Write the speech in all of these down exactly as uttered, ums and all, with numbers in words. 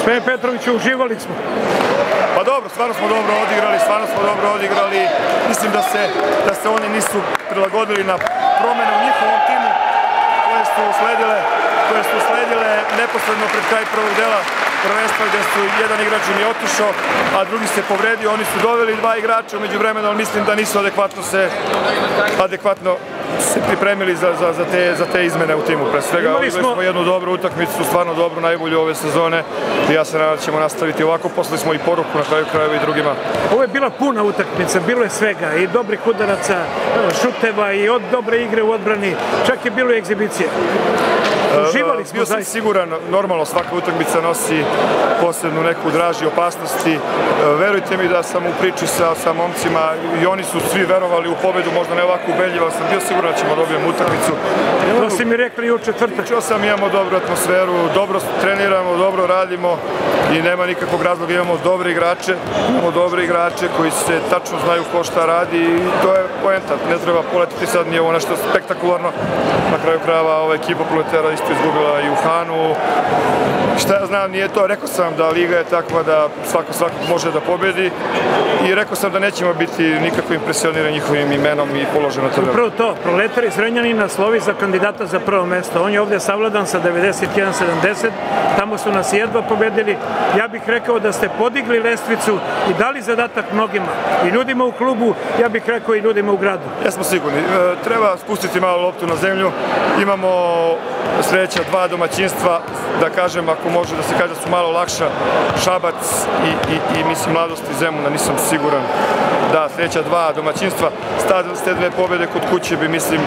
Gospodine Petroviću, uživali smo. Pa dobro, stvarno smo dobro odigrali, stvarno smo dobro odigrali. Mislim da se, da se oni nisu prilagodili na promene u njihovom timu koje su usledile, koje su usledile neposredno pred kraj prvog dela prvenstva, gde su jedan igrač im je otišao, a drugi se povredio. Oni su doveli dva igrača umeđu vremena, ali mislim da nisu adekvatno se adekvatno se pripremili za, za, za, te, za te izmene u timu. Pre svega, imali smo... smo jednu dobru utakmicu, stvarno dobru, najbolju ove sezone i ja se nadam da ćemo nastaviti ovako. Poslali smo i poruku na kraju krajeva i drugima. Ovo je bila puna utakmica, bilo je svega, i dobrih udaraca, šuteva, i od dobre igre u odbrani, čak je bilo i egzibicije. Uživali smo. Bio sam siguran, normalno svaka utakmica nosi posebnu neku draž i opasnosti. Verujte mi da sam u priči sa, sa momcima i oni su svi verovali u pobedu, možda ne ovako ubedljivo, ali sam bio siguran da ćemo dobijemo utakmicu. To si mi rekli i u četvrtak. Čuo sam, imamo dobru atmosferu, dobro treniramo, dobro radimo i nema nikakvog razloga, imamo dobre igrače, imamo dobre igrače koji se tačno znaju ko šta radi i to je poenta. Ne treba poletiti sad, nije ovo nešto spektakularno. Na kraju krajeva ova ekipa Proletera isto izgubila i u Hanu. Šta ja znam, nije to. Rekao sam da liga je takva da svako svakog može da pobedi i rekao sam da nećemo biti nikako impresionirani njihovim imenom i položajem na tabelu. Upravo to, Proletar iz Zrenjanina slovi za kandidata za prvo mesto. On je ovdje savladan sa devedeset jedan sedamdeset, tamo su nas jedva pobedili. Ja bih rekao da ste podigli lestvicu i dali zadatak mnogima, i ljudima u klubu, ja bih rekao i ljudima u gradu. Ja smo sigurni. Treba spustiti malo loptu na zemlju. Imamo sledeća dva domaćinstva, da kažem, ako može da se kaže da su malo lakša, Šabac i, i, i mislim Mladost i Zemuna, nisam siguran. Da, sledeća dva domaćinstva, s te dve pobjede kod kuće bi, mislim,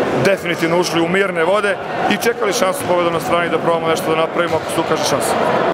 definitivno ušli u mirne vode i čekali šansu pobjedom na strani da probamo nešto da napravimo ako se ukaže šansa.